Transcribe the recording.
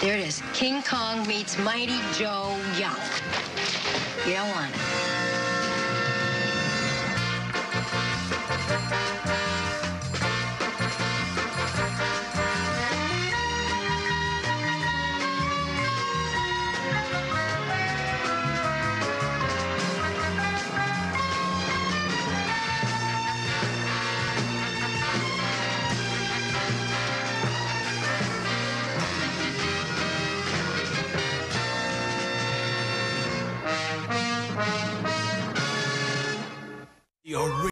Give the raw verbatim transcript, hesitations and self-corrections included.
There it is. King Kong meets Mighty Joe Young. You don't want it.